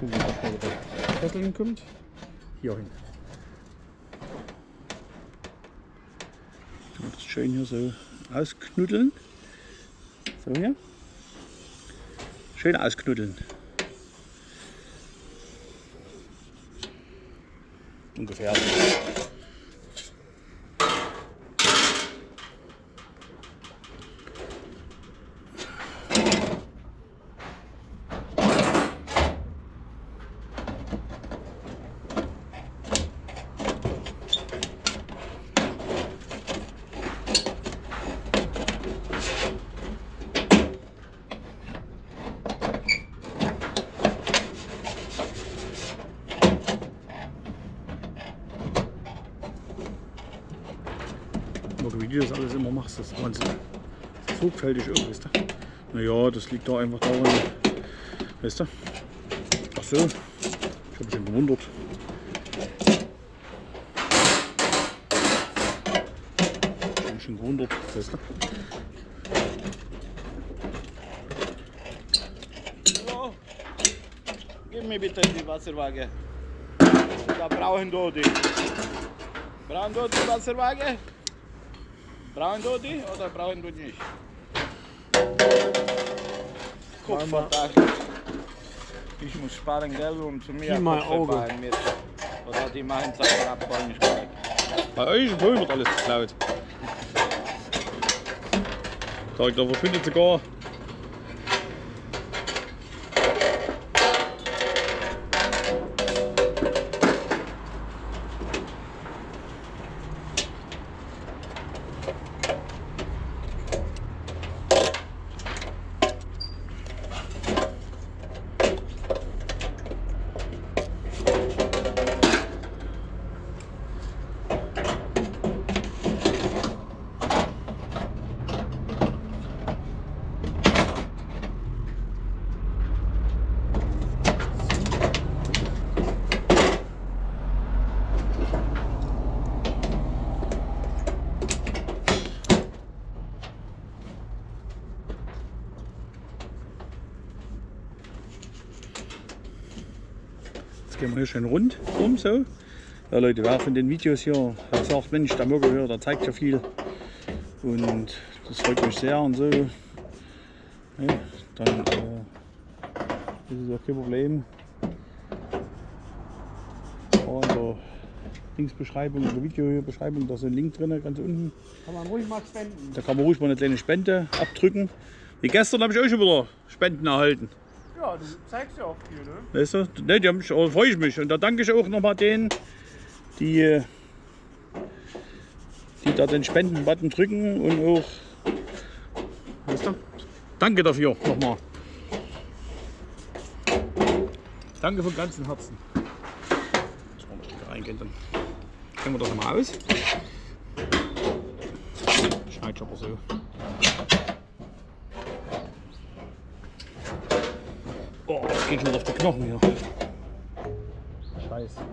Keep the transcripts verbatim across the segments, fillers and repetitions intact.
gucken, ob der Kessel hinkommt. Hier hin. Das schön hier so ausknuddeln. So hier. Schön ausknuddeln. Ungefähr. Wie du das alles immer machst, das ist Wahnsinn. Das ist sorgfältig auch, weißt du? Naja, das liegt da einfach daran, weißt du? Ach so, ich habe mich schon gewundert. Ich habe mich schon gewundert, weißt du? Hallo, gib mir bitte die Wasserwaage. Da brauchen wir die. Brauchen wir die Wasserwaage? Brauchen du die oder brauchen du nicht? Guck, verdammt. Ich muss sparen Geld und zu mir fahren mit. Oder die machen Sachen ab Polnischkeit. Bei euch in Polen wird alles geklaut. Sag, da verschwindet sogar. Gehen wir hier schön rund rum so. Ja Leute, wer von den Videos hier sagt, Mensch, der Mogel hier, der zeigt ja viel und das freut mich sehr und so. Ja, dann äh, ist es auch kein Problem. Auch in der Linksbeschreibung oder Videobeschreibung, da ist ein Link drin, ganz unten. Kann man ruhig mal spenden. Da kann man ruhig mal eine kleine Spende abdrücken. Wie gestern habe ich auch schon wieder Spenden erhalten. Ja, du zeigst ja auch viel, ne? Weißt du? Ne, die haben mich, oh, freue ich mich. Und da danke ich auch nochmal denen, die, die da den Spenden-Button drücken und auch, weißt du? Danke dafür nochmal. Danke von ganzem Herzen. Jetzt wollen wir Stücke reingehen, dann können wir das mal aus. Schneid ich aber so. Oh, das geht schon auf die Knochen hier. Scheiße.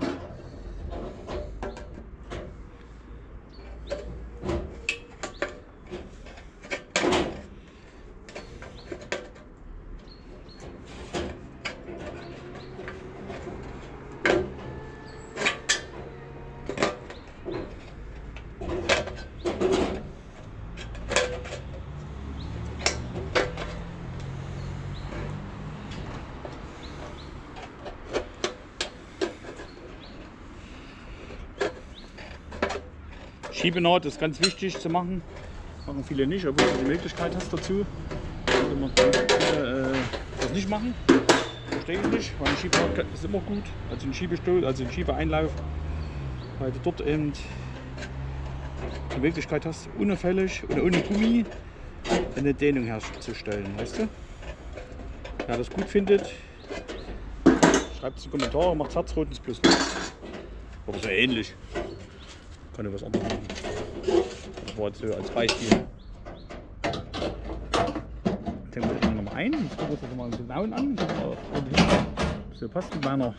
Schiebenaht ist ganz wichtig zu machen. Machen viele nicht, obwohl du die Möglichkeit hast dazu. Also man kann viele, äh, das nicht machen. Verstehe ich nicht, weil ein Schiebenaht ist immer gut. Also ein Schiebestuhl, also ein Schiebeeinlauf. Weil du dort eben die Möglichkeit hast, unauffällig und ohne Gummi eine Dehnung herzustellen. Weißt du? Wer das gut findet, schreibt es in die Kommentare, macht Herzrot ins Plus. Oder so ähnlich. Kann ich was anderes machen. Das war jetzt so als Beispiel. Jetzt hängen wir das nochmal ein. Jetzt gucken wir uns das mal genau an. So passt mit meiner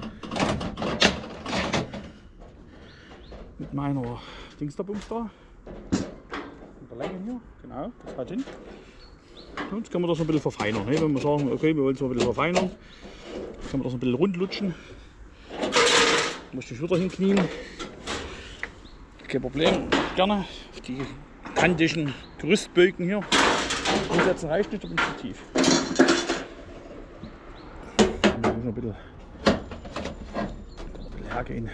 mit meiner Dings da Bums da. Mit der Länge hier. Genau, das hat hin. Und jetzt können wir das noch ein bisschen verfeinern. Wenn wir sagen, okay, wir wollen es noch ein bisschen verfeinern, Können wir das ein bisschen rund lutschen. Muss ich wieder hinknien. Kein Problem, gerne. Auf die kantigen Gerüstbögen hier. Umsetzen reicht nicht, aber nicht zu tief. Da muss noch ein bisschen, ein bisschen hergehen.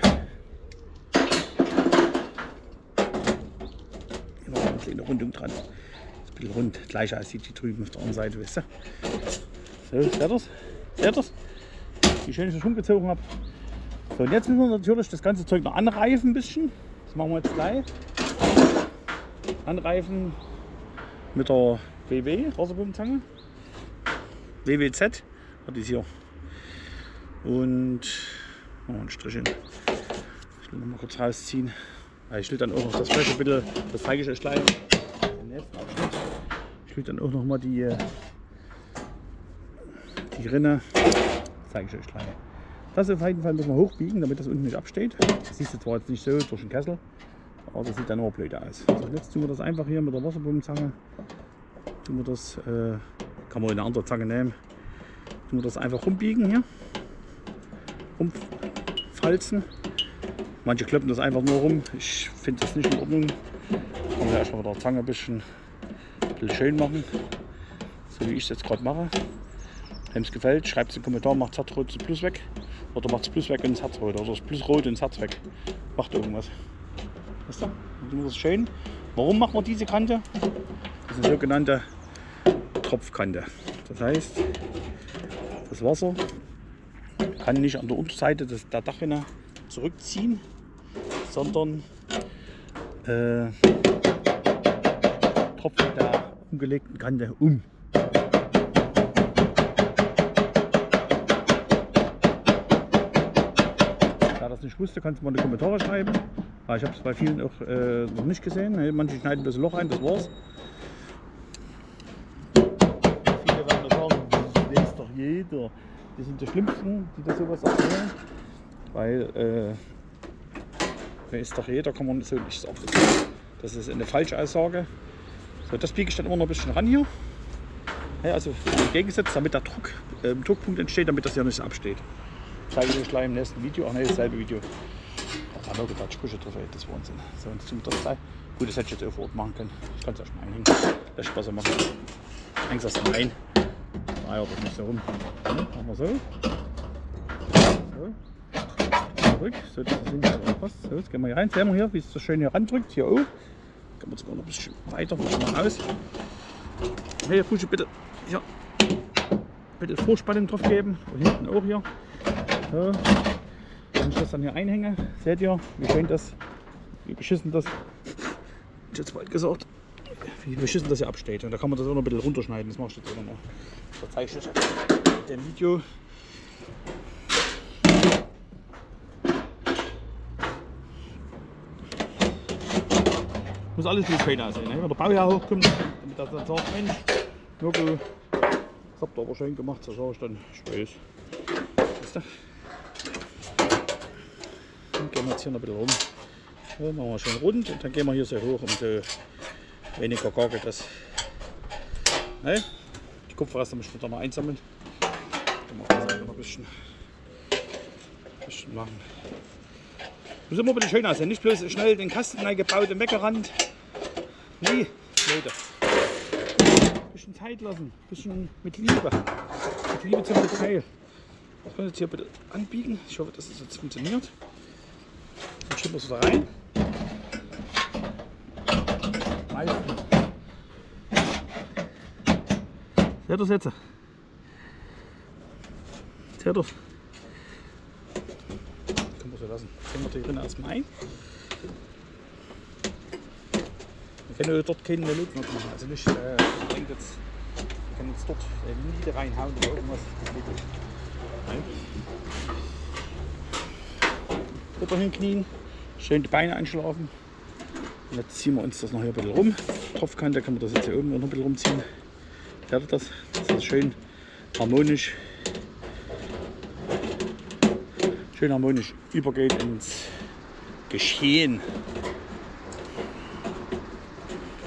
Hier noch eine kleine Rundung dran. Das ist ein bisschen rund, gleicher als die drüben auf der anderen Seite, wisst ihr? So, seht ihr das? Seht ihr das? Wie schön ich das rumgezogen habe. So, und jetzt müssen wir natürlich das ganze Zeug noch anreifen ein bisschen. Das machen wir jetzt gleich. Anreifen mit der W W, Wasserpumpenzange. W W Z hat die hier. Und machen wir einen Strich hin. Ich will noch mal kurz rausziehen. Ich will dann auch noch das Fläche bitte, das zeige ich euch gleich. Ich will dann auch noch mal die, die Rinne, das zeige ich euch gleich. Das auf jeden Fall müssen wir hochbiegen, damit das unten nicht absteht. Das siehst du zwar jetzt nicht so durch den Kessel, aber das sieht dann immer blöd aus. Also jetzt tun wir das einfach hier mit der Wasserpumpenzange. Tun wir das, äh, kann man eine andere Zange nehmen. Tun wir das einfach rumbiegen hier. Rumfalzen. Manche kloppen das einfach nur rum. Ich finde das nicht in Ordnung. Kann man ja erstmal mit der Zange ein bisschen, ein bisschen schön machen. So wie ich es jetzt gerade mache. Wenn es gefällt, schreibt es in den Kommentar, macht das Herzrot das Plus weg. Oder macht das Plus weg und das Herzrot. Oder das Plus rot und das Herz weg. Macht irgendwas. Weißt du? Dann tun wir das schön. Warum machen wir diese Kante? Das ist eine sogenannte Tropfkante. Das heißt, das Wasser kann nicht an der Unterseite des, der Dachrinne zurückziehen, sondern äh, tropft der umgelegten Kante um. Wer das nicht wusste, kannst du mal in die Kommentare schreiben. Ich habe es bei vielen auch äh, noch nicht gesehen. Manche schneiden das Loch ein, das war's. Viele werden sagen, das weiß doch jeder. Die sind die Schlimmsten, die das sowas erzählen. Weil, äh, weiß doch jeder, kann man so nicht sagen. Das ist eine falsche Aussage. So, das biege ich dann immer noch ein bisschen ran hier. Ja, also im Gegensatz, damit der Druck, äh, Druckpunkt entsteht, damit das hier nicht absteht. Zeige ich euch gleich im nächsten Video. Ach ne, dasselbe Video. Da haben wir gedacht, Sprüche drauf, das ist Wahnsinn. So, jetzt tun wir das gleich. Gut, das hätte ich jetzt auch vor Ort machen können. Ich kann es erst mal einhängen. Das ist besser machen. Hängst das dann rein. Ah ja, das nicht so rum. Ja, machen wir so. So. Zurück. So, das ist nicht so passt. So, jetzt gehen wir hier rein. Sehen wir hier, wie es so schön hier randrückt. Hier auch. Gehen wir sogar noch ein bisschen weiter. Machen wir raus. Hier, Fuße bitte. Hier. Bitte Vorspannung drauf geben. Und hinten auch hier. So. Wenn ich das dann hier einhänge, seht ihr, wie schön das, wie beschissen das, ich jetzt bald gesagt, wie beschissen das hier absteht. Und da kann man das auch noch ein bisschen runterschneiden. Das mache ich jetzt auch noch. Das zeige ich euch in dem Video. Muss alles ein bisschen schön aussehen. Ne? Wenn der Bauherr hochkommt, damit er dann sagt, Mensch, Mirko, das habt ihr aber schön gemacht, so sage ich dann, Spaß. Weißt du? Dann gehen wir jetzt hier noch ein bisschen rum. So, machen wir schön rund und dann gehen wir hier so hoch, um so weniger Gagel das. Ne? Die Kupferreste möchte ich da mal einsammeln. Dann machen wir das noch ein bisschen, ein bisschen machen. Muss immer ein bisschen schön aussehen, nicht bloß schnell den Kasten reingebaut und weggerannt. Nee, Leute. Ein bisschen Zeit lassen, ein bisschen mit Liebe. Mit Liebe zum Detail. Das kann ich jetzt hier bitte anbiegen. Ich hoffe, dass es jetzt funktioniert. Dann schieben wir es da rein. Meistens. Seht ihr das jetzt? Seht ihr das? Können wir so lassen. Hängen wir die drin erstmal ein. Wir können dort keine Not machen. Also nicht, äh, ich denke jetzt, wir können jetzt dort äh, Niede reinhauen oder irgendwas. Das geht nicht. Drüber hinknien, schön die Beine einschlafen. Und jetzt ziehen wir uns das noch hier ein bisschen rum. Tropfkante kann man das jetzt hier oben noch ein bisschen rumziehen. Seht ihr das? Das ist schön harmonisch. Schön harmonisch übergeht ins Geschehen.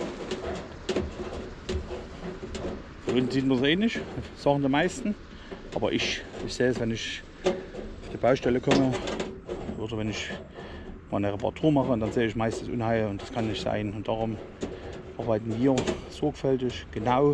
Unten sieht man es eh nicht, sagen die meisten. Aber ich, ich sehe es, wenn ich auf die Baustelle komme oder wenn ich mal eine Reparatur mache, und dann sehe ich meistens Unheil und das kann nicht sein. Und darum arbeiten wir sorgfältig, genau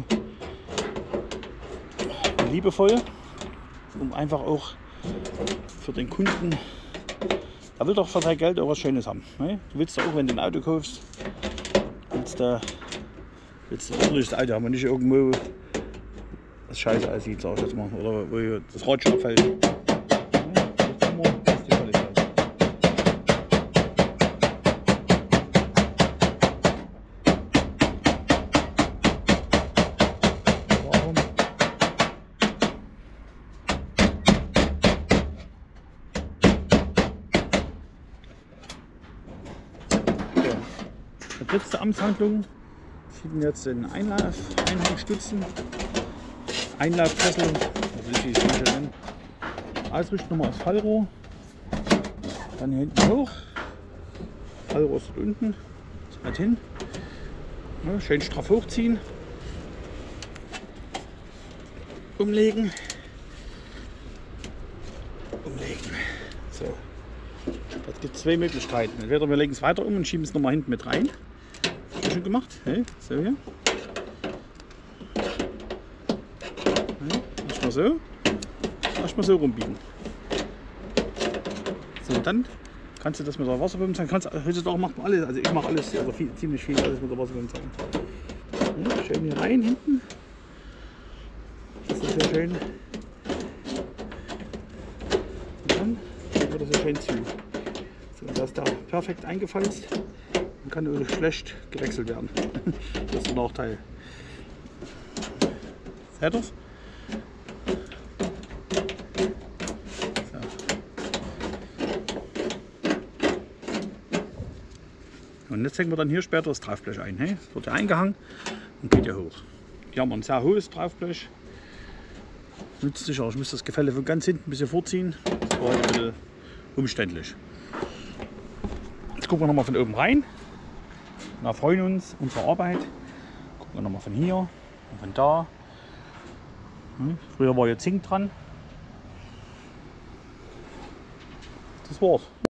und liebevoll, um einfach auch für den Kunden, er will doch für sein Geld auch was Schönes haben. Ne? Du willst doch auch, wenn du ein Auto kaufst, willst du, willst du ein ordentliches Auto haben und nicht irgendwo das scheiße aussieht, sag ich jetzt mal, oder wo das Rad abfällt. Ja, das ist immer, das ist die Qualität. Warum? So. Die letzte Amtshandlung sieht jetzt den Einlauf, Einhangstützen, Einlaufkessel, also ich es nennen. Ausrichten nochmal aufs Fallrohr, dann hier hinten hoch, Fallrohr ist dort unten, so weit hin, ja, schön straff hochziehen, umlegen, umlegen. So. Das gibt zwei Möglichkeiten. Entweder wir legen es weiter um und schieben es nochmal hinten mit rein. Das ist schon gemacht. Hey, so hier. Erstmal so. Erstmal so rumbiegen. So, und dann kannst du das mit der Wasserbombe sagen. Kannst du auch machen alles. Also ich mache alles, also viel, ziemlich viel alles mit der Wasserbombe sagen. Ja, schön hier rein hinten. Das ist sehr schön. Und dann wird das so schön zu. So, da ist da perfekt eingefalzt und kann nur schlecht gewechselt werden. Das ist der Nachteil. Seht ihr das? Und jetzt hängen wir dann hier später das Traufblech ein. Hey? Das wird ja eingehangen und geht ja hoch. Hier haben wir ein sehr hohes Traufblech. Nützt sich auch. Ich muss das Gefälle von ganz hinten ein bisschen vorziehen. Das war halt ein bisschen umständlich. Jetzt gucken wir nochmal von oben rein. Wir freuen uns unsere Arbeit. Gucken wir nochmal von hier und von da. Hm. Früher war hier Zink dran. Das war's.